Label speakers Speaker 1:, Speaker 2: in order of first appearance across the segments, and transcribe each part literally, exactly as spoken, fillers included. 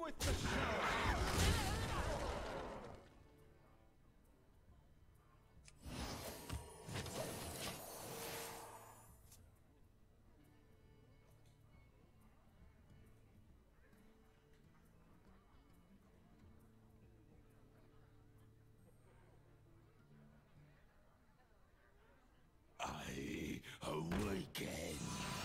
Speaker 1: with the show!
Speaker 2: I awaken.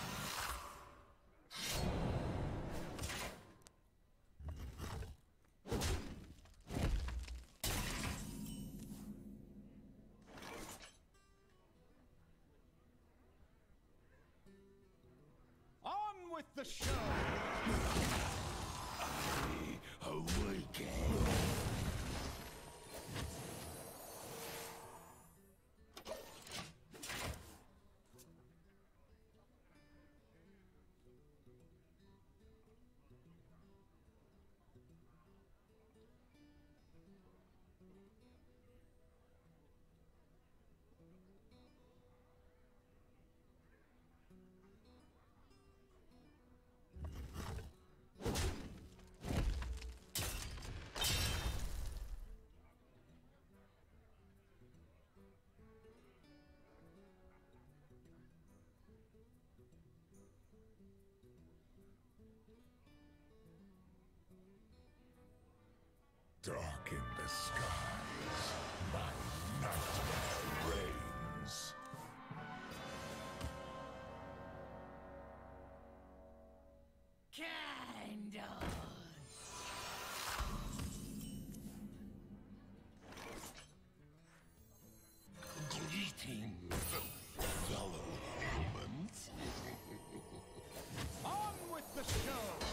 Speaker 1: On with the show!
Speaker 2: I awaken. Dark in the skies, my nightmare reigns.
Speaker 3: Candle!
Speaker 2: Greetings, fellow humans.
Speaker 1: On with the show!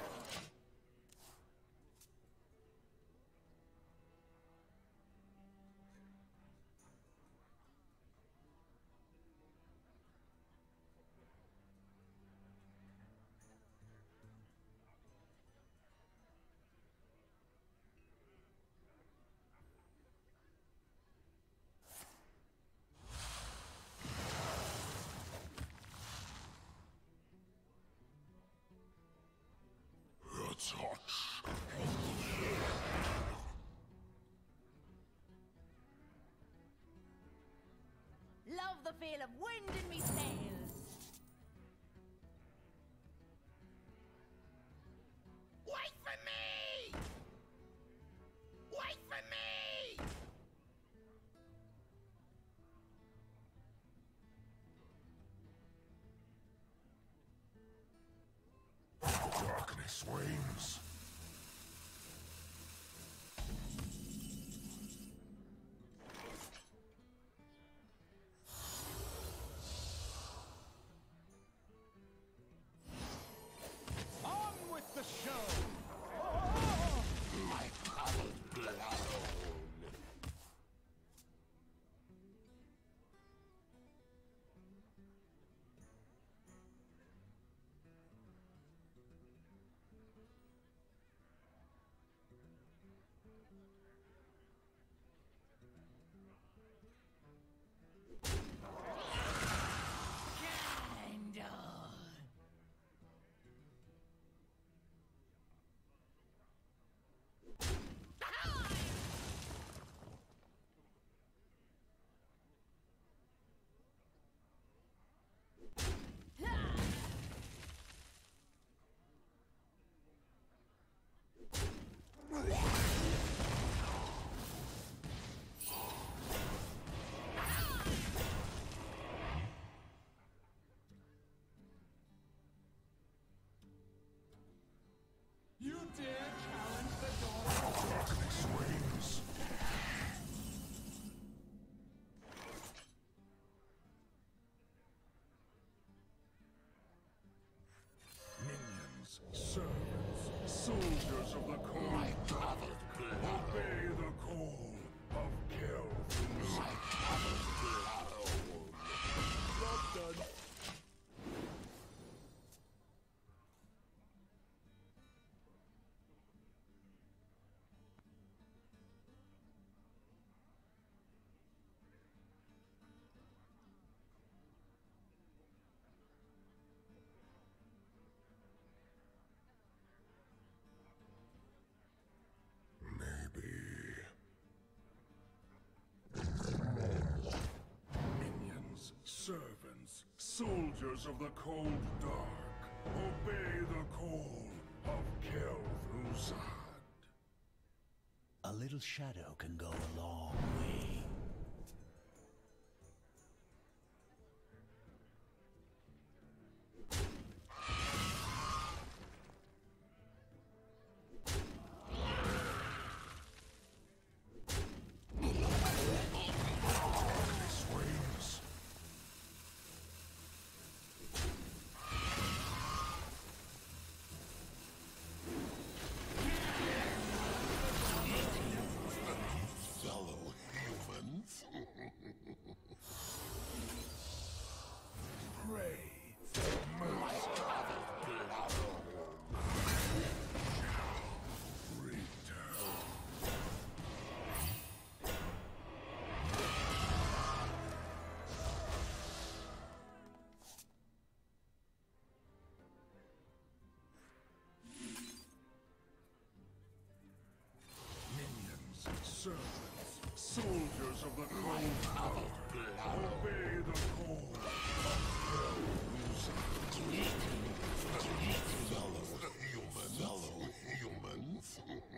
Speaker 2: It's hot.
Speaker 3: Love the feel of wind in me sails!
Speaker 2: Wait for me! Wait for me! Darkness reigns.
Speaker 1: On with the show!
Speaker 2: My covered blood.
Speaker 3: Candle!
Speaker 1: You dare challenge the dawn?
Speaker 2: Darkness reigns. Minions, servants, soldiers of the cold. My covered blood. Obey the call of Kel'Thuzad. My covered blood. Job done. Soldiers of the cold dark, obey the call of Kel'Thuzad.
Speaker 4: A little shadow can go a long way.
Speaker 2: Servants, soldiers of the cold dark, obey the call of Kel'Thuzad. Fellow humans, fellow humans.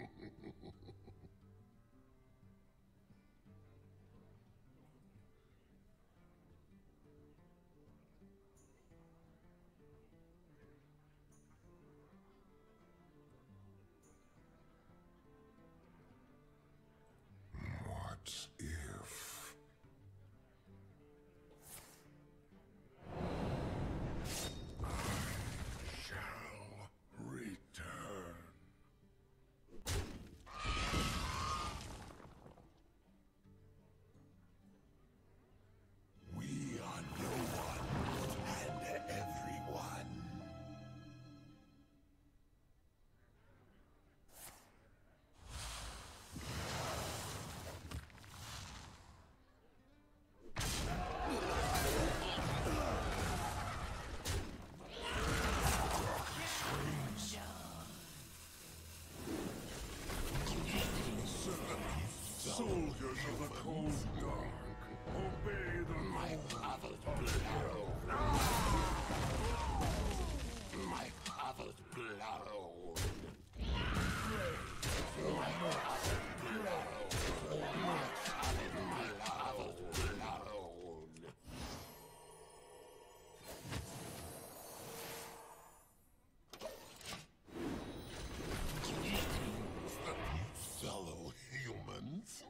Speaker 2: What if... I shall return. We are no one and everyone. Soldiers of the cold dark, obey the my father's blood. My father's blood. My father's blood. My father's blood. Fellow humans.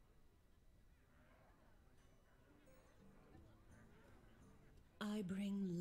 Speaker 5: I bring